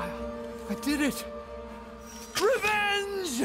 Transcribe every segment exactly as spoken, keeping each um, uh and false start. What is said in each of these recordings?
I, I did it! Revenge!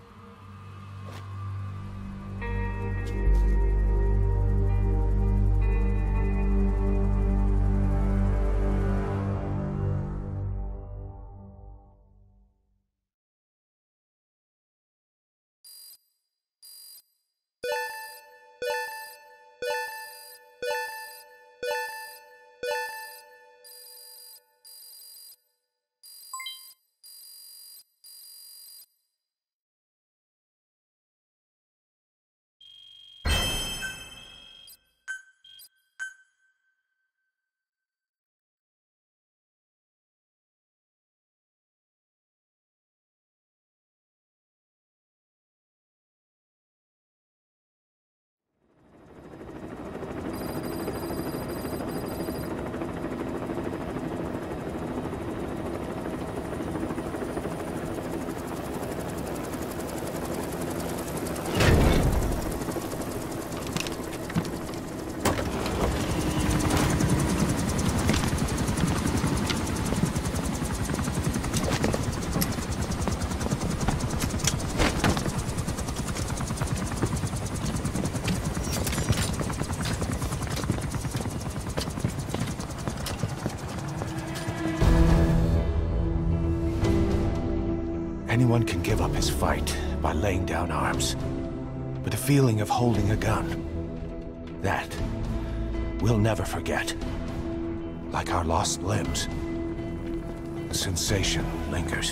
Anyone can give up his fight by laying down arms. But the feeling of holding a gun, that we'll never forget. Like our lost limbs, the sensation lingers.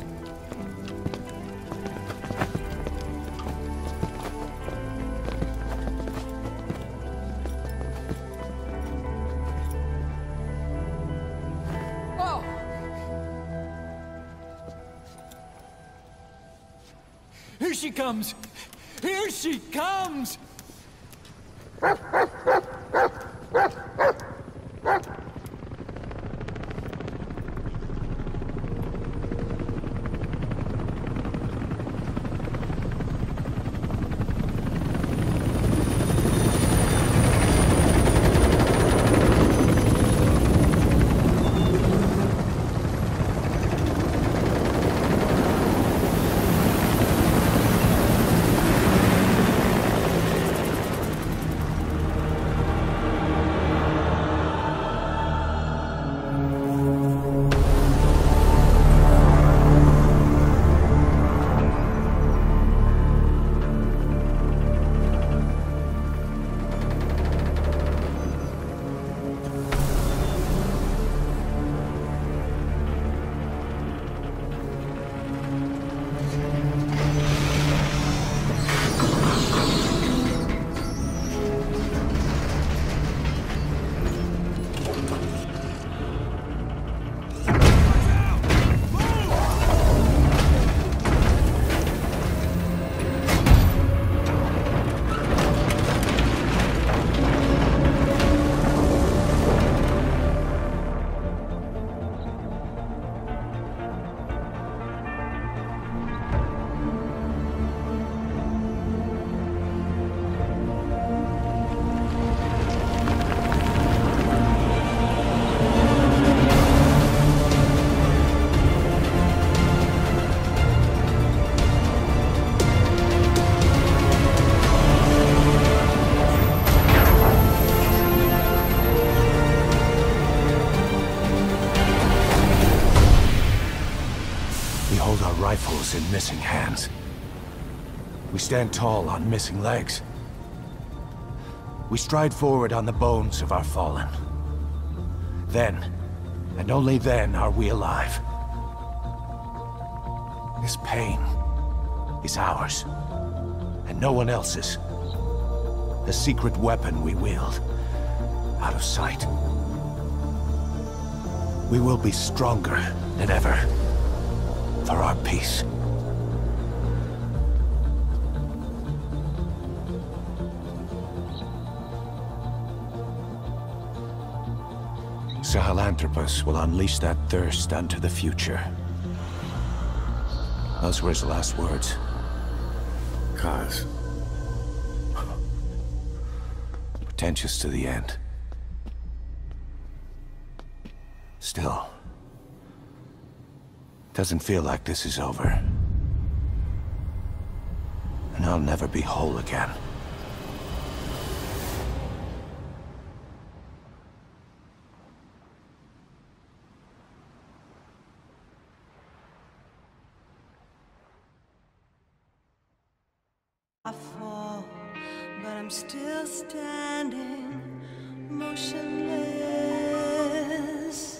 Here she comes! Here she comes! Rifles in missing hands. We stand tall on missing legs. We stride forward on the bones of our fallen. Then, and only then, are we alive. This pain is ours, and no one else's. The secret weapon we wield, out of sight. We will be stronger than ever. For our peace. Sahelanthropus will unleash that thirst unto the future. Those were his last words. Kaz. Pretentious to the end. Still, Doesn't feel like this is over. And I'll never be whole again. I fall, but I'm still standing, motionless.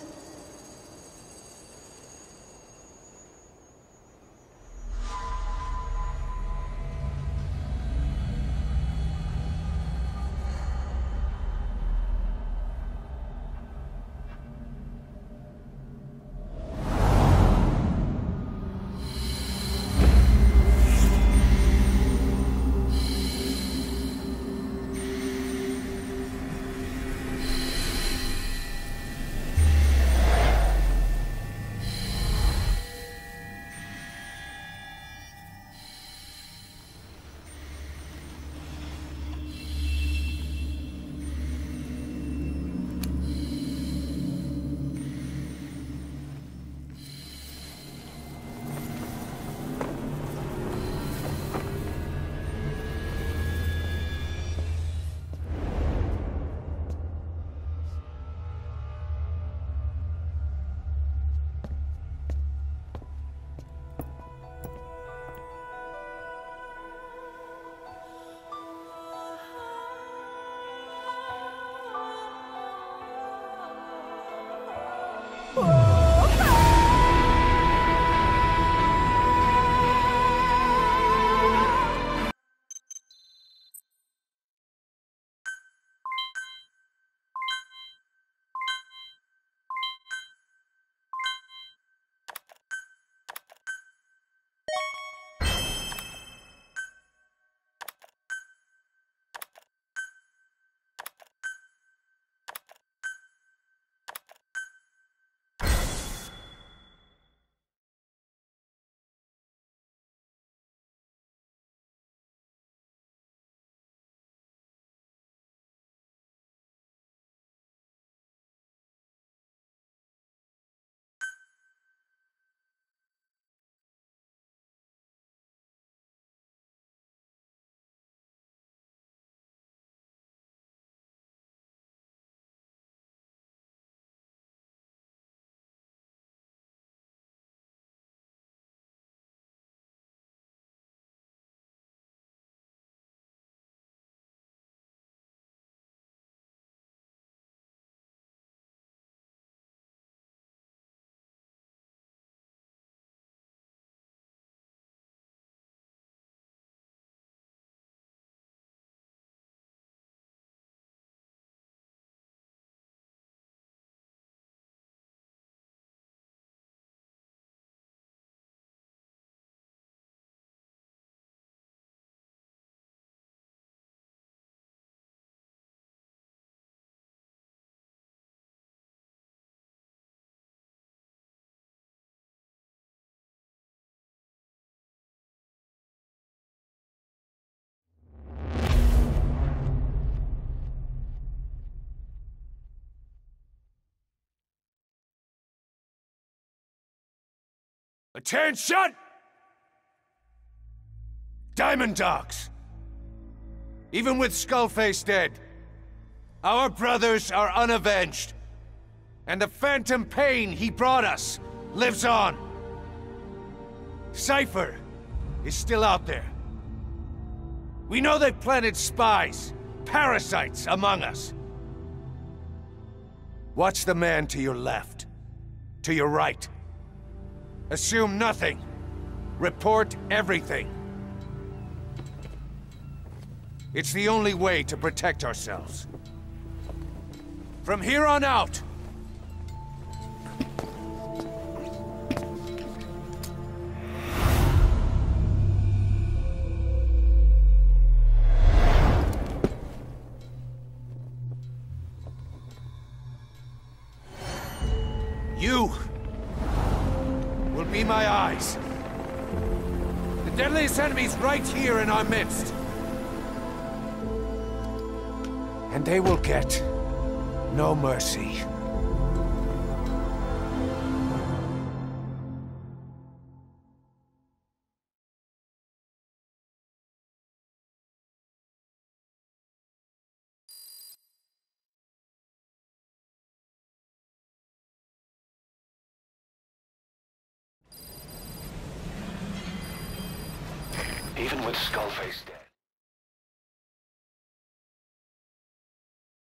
Attention! Diamond Dogs! Even with Skullface dead, our brothers are unavenged. And the phantom pain he brought us lives on. Cypher is still out there. We know they've planted spies, parasites among us. Watch the man to your left, to your right. Assume nothing. Report everything. It's the only way to protect ourselves. From here on out, you will be my eyes. The deadliest enemy's right here in our midst. And they will get no mercy. Even with Skullface dead.